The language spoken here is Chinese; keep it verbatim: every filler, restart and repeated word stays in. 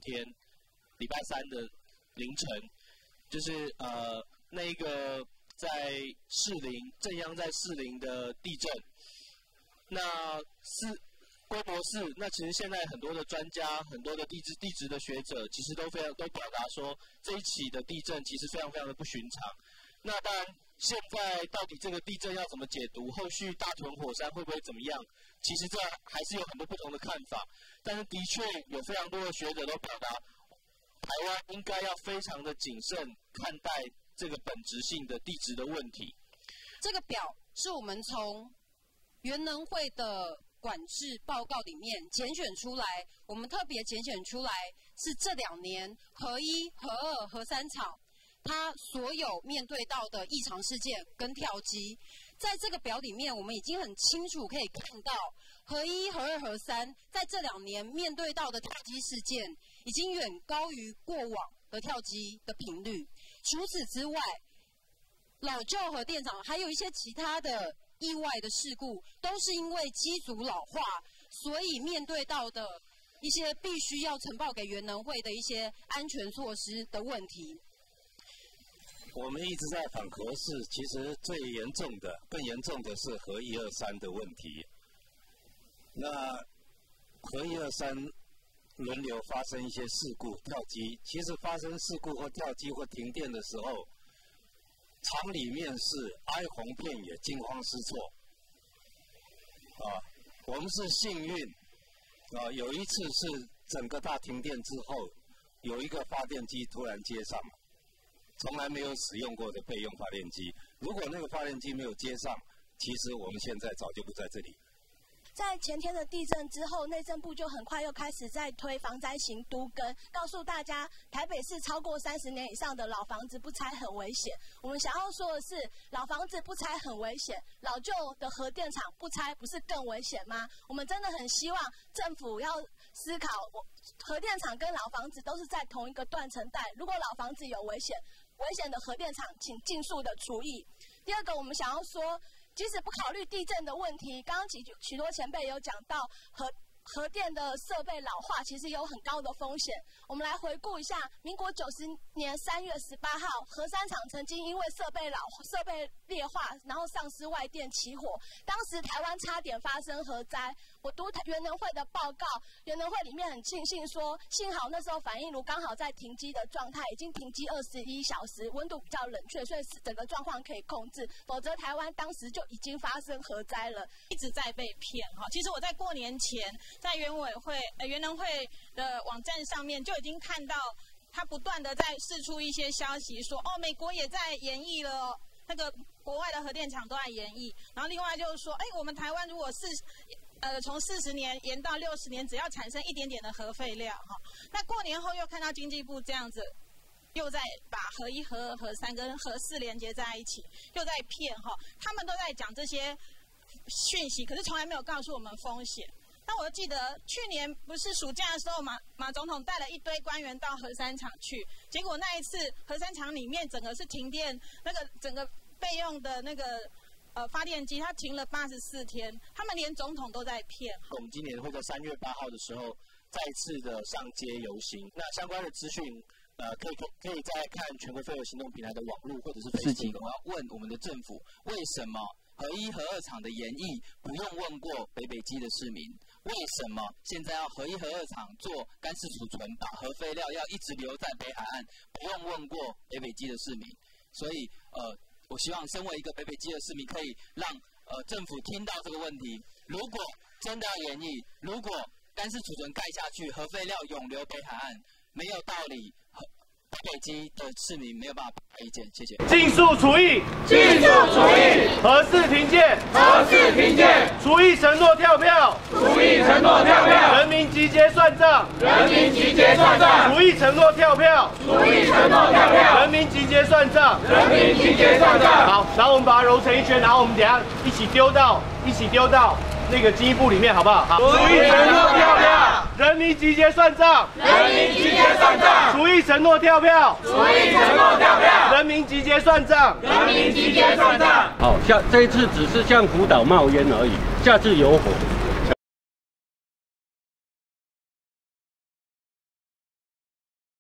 天，礼拜三的凌晨，就是呃那一个在士林震央在士林的地震，那是规模是，那其实现在很多的专家、很多的地质地质的学者，其实都非常都表达说，这一起的地震其实非常非常的不寻常。那当然，现在到底这个地震要怎么解读，后续大屯火山会不会怎么样？其实这还是有很多不同的看法。但是的确有非常多的学者都表达，台湾应该要非常的谨慎看待这个本质性的地质的问题。 这个表是我们从原能会的管制报告里面拣选出来，我们特别拣选出来是这两年核一、核二、核三厂它所有面对到的异常事件跟跳机。在这个表里面，我们已经很清楚可以看到，核一、核二、核三在这两年面对到的跳机事件，已经远高于过往的跳机的频率。除此之外，老旧核电厂还有一些其他的意外的事故，都是因为机组老化，所以面对到的一些必须要呈报给原能会的一些安全措施的问题。 我们一直在反核试，其实最严重的、更严重的是核一二三的问题。那核一二三轮流发生一些事故、跳机，其实发生事故或跳机或停电的时候，厂里面是哀鸿遍野、惊慌失措。啊，我们是幸运，啊，有一次是整个大停电之后，有一个发电机突然接上了。从来没有使用过的备用发电机，如果那个发电机没有接上，其实我们现在早就不在这里。 在前天的地震之后，内政部就很快又开始在推防灾型都更，告诉大家台北市超过三十年以上的老房子不拆很危险。我们想要说的是，老房子不拆很危险，老旧的核电厂不拆不是更危险吗？我们真的很希望政府要思考，核电厂跟老房子都是在同一个断层带，如果老房子有危险，危险的核电厂请尽速的除役。第二个，我们想要说，即使不考虑地震的问题，刚刚许许多前辈有讲到核核电的设备老化其实有很高的风险。我们来回顾一下，民国九十年三月十八号，核三厂曾经因为设备老设备劣化，然后丧失外电起火，当时台湾差点发生核灾。我读原能会的报告，原能会里面很庆幸说，幸好那时候反应炉刚好在停机的状态，已经停机二十一小时，温度比较冷却，所以整个状况可以控制，否则台湾当时就已经发生核灾了， 一直在被骗哈。其实我在过年前，在原委会呃原能会的网站上面就已经看到，他不断的在释出一些消息说，哦，美国也在研议了，那个国外的核电厂都在研议，然后另外就是说，哎，我们台湾如果是呃，从四十年延到六十年，只要产生一点点的核废料哈。那过年后又看到经济部这样子，又在把核一、核二、核三跟核四连接在一起，又在骗哈。他们都在讲这些讯息，可是从来没有告诉我们风险。那我记得去年不是暑假的时候，马马总统带了一堆官员到核三厂去，结果那一次核三厂里面整个是停电，那个整个备用的那个。呃，发电机它停了八十四天，他们连总统都在骗。 我们今年会在三月八号的时候再次的上街游行。那相关的资讯，呃，可以可可以在看全国废核行动平台的网络或者是 Facebook。 我要问我们的政府，为什么核一、核二厂的研议不用问过北北基的市民？为什么现在要核一、核二厂做干式储存，把核废料要一直留在北海岸，不用问过北北基的市民？所以，呃。我希望身为一个北北基的市民，可以让呃政府听到这个问题。如果真的要研议，如果干式储存盖下去，核废料永留北海岸，没有道理。北北基的市民没有办法表达意见，谢谢。 尽速除役， 尽速除役， 核四停建， 核四停建， 除役承诺跳票， 除役承诺跳票， 人民集结算账， 人民集结算账， 除役承诺跳票， 除役承诺跳票， 人民集结算账， 人民集结算账。 好，然后我们把它揉成一圈，然后我们等一下一起丢到一起丢到那个经济部里面，好不好？好， 除役承诺跳票， 人民集结算账， 人民集结算账， 除役承诺跳票， 除役承诺跳票， 人民集结算账， 人民集结算账。 好，下这一次只是向福岛冒烟而已，下次有火。